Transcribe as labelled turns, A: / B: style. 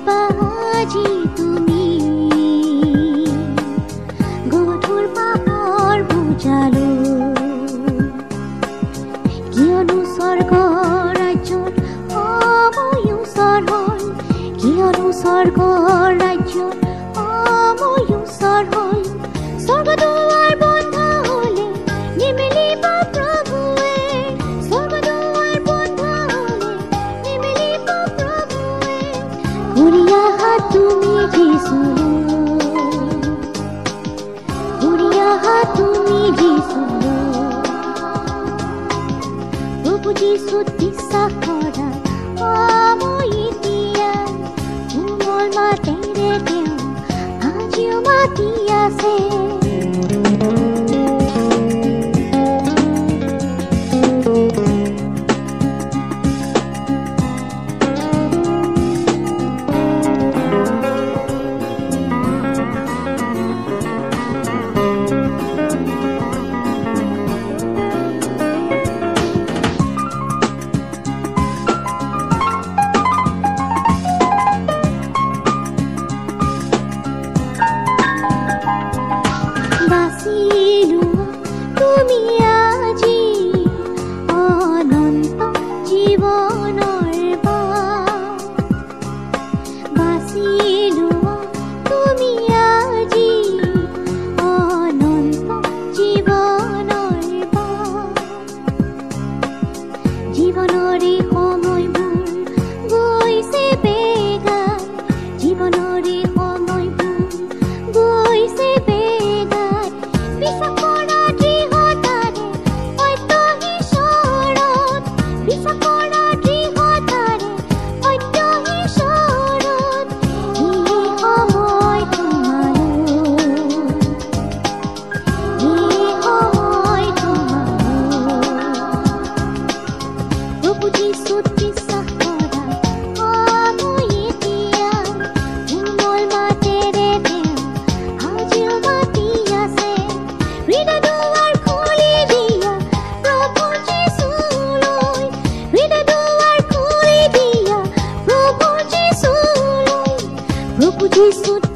A: আজি তুমি গধুৰ পাপৰ বুজালো কিয়নো স্বৰ্গ ৰাজ্যত অময়ো চৰহল কিয়নো স্বৰ্গ ৰাজ্যত অময়ো চৰহল স্বৰ্গদুৱাৰ বন্ধ হলে নিমিলিব প্ৰভুৱে স্বৰ্গদুৱাৰ বন্ধ হলে নিমিলিব প্ৰভুৱে ঘূৰি আহা তুমি যিছু ঘূৰি আহা তুমি যিছু প্ৰভু যিছুত বিশ্বাস কৰা মই এতিয়া কোমল মাতেৰে তেওঁ আজিও মাতি আছে Prabhu Jisut